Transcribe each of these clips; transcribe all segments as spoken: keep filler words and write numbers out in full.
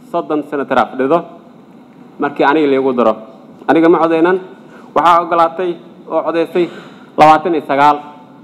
soddon senator fadhido markii aniga leeyagu daro aniga ma codeynan waxa ogolaatay oo codeysay labaatan iyo sagaal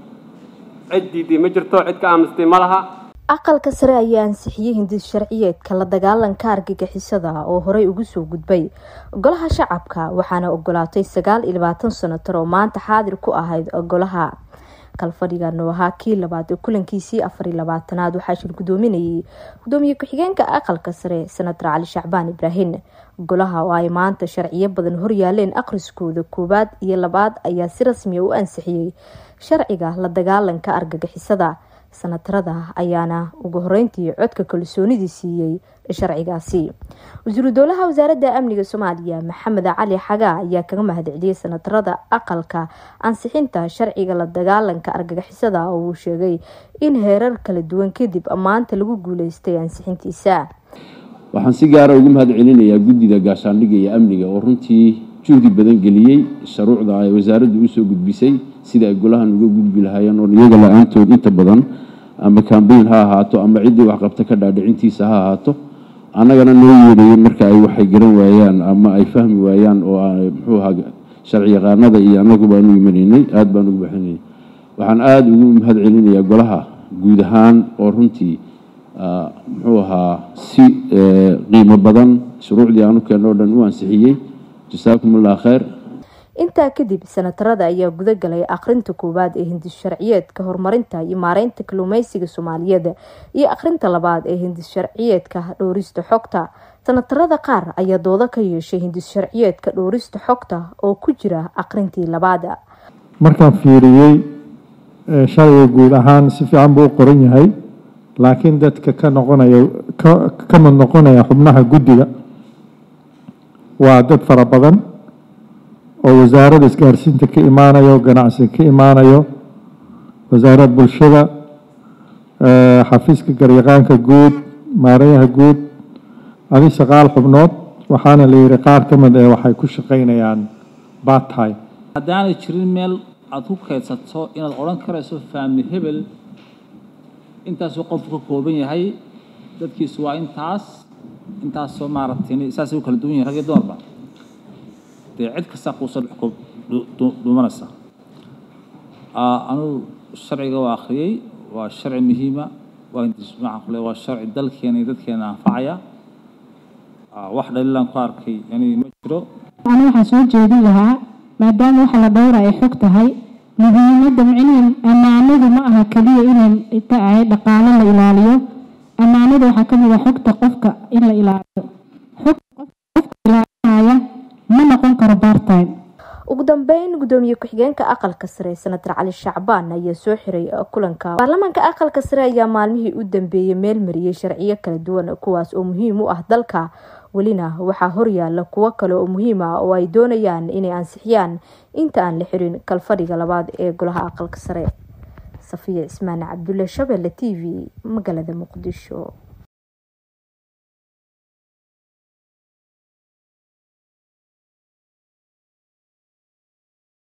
ciidii ma jirto cid ka aamistay ma laha aqalka sare ayaa ansixiyay hindis sharciyeedka la dagaalanka argagixisada oo horey ugu soo gudbay golaha shacabka waxaana ogolaatay sagaal iyo labaatan senator oo maanta xaadir ku ahayd golaha kalfadhiga nooha kii labaad ee kulankiisii afar iyo labaatanaad waxaa shir gudoominayay gudoomiye ku-xigeenka aqalka sare senator cali shacbaan ibraahim golaha oo ay maanta sharciyo badan hor yaaleen akhriskooda koowaad iyo labaad ayaa si rasmi ah u ansixiyay sharciga la dagaalanka argagixisada senatarada ayaana ugu horeyntii codka kalsoonidii siiyay sharcigaasi wasiiru dowlaha wasaaradda amniga Soomaaliya Maxamed Cali Xaga ayaa kaga mahadceliyay senatarada aqalka ansixinta sharciga la dagaalanka argagixisada oo uu sheegay in heerar kala duwan kadib maanta lagu guuleystay ansixintiisa waxaan si gaar ah ugu mahadcelinayaa guddiga gaashaandhigga iyo amniga oo runtii juhdi badan geliyay shuruucda ay wasaaraddu u soo gudbisay sida ay golahan uga gudbi lahaayeen oo iyaga la'aantood inta badan ama campaign ha ahaato ama cidii wax qabta ka dhaadhicintiisa ha ahaato annagana noo yeedhayay marka ay waxay garan waayaan ama ay fahmi waayaan oo muxuu ahaa sharci yaqaanada iyo annagu baan u imaneynay aad baan ugu baxnay waxaan aad ugu mahadcelinayaa golaha guud ahaan oo runtii muxuu ahaa si qiimo badan shuruucdii aanu keenno dhan u ansixiyay jazakumullahu khayr intaa kadib senatarada ayaa guda galay akhrinta koowaad ee hindis sharciyeedka horumarinta iyo maareynta kalluumeysiga Soomaaliyeed iyo akhrinta labaad ee hindis sharciyeedka dhowrista xogta senatarada qaar ayaa dooda ka yeeshay hindis sharciyeedka dhowrista xogta oo ku jira akhrintii labaad markaan fiiriyay sharciga guud ahaan si fiican buu qoran yahay laakiin dadka ka noqonaya ka mid noqonaya xubnaha guddiga waa dad fara badan oo wasaaradda isgaarsiinta ka imaanayo ganacsiga ka imaanayo wasaaradda bulshada xafiiska garyaqaanka guud maareeyaha guud adi shaqaal xubnood waxaana la yiri qaar ka mid ah waxay ku shaqeynayaan part time haddaanay jirin meel aad ku kaydsato inaad oran karayso family hebel intaas oo qof ka kooban yahay dadkiisu waa intaas intaas soo maaragtay saas u kala duwan yahay rag iyo dumarba cid kasta ku soo xukub dumanaysa anu sharciga waa akhriyay waa sharci muhiim ah waa inta ismaac kale waa sharci dalkeena iyo dadkeena anfacaya wax dhaliilan ku arkay yani ma jiro ana waxa soo jeedin lahaa maadaama waxa la dhowray xog tahay muhiimadda micnihiin amaanadu ma aha kaliya inay tahay dhaqaale la ilaaliyo amaanadu waxa kamid ah xogta qofka in la ilaaliyo xogta qofka ilaalinaya ma noqon karo part time ugu dambeyn gudoomiye ku-xigeenka aqalka sare senator Cali Shacbaan ayaa soo xiray kulanka baarlamaanka aqalka sare ayaa maalmihii u dambeeyay meel mariyay sharciyo kala duwan kuwaas oo muhiim u ah dalka walina waxa hor yaala kuwa kale oo muhiim ah oo ay doonayaan inay ansixiyaan inta aan la xirin kalfadhiga labaad ee golaha aqalka sare Safiya Ismaan Cabdulle Shabelle T V magaalada Muqdisho.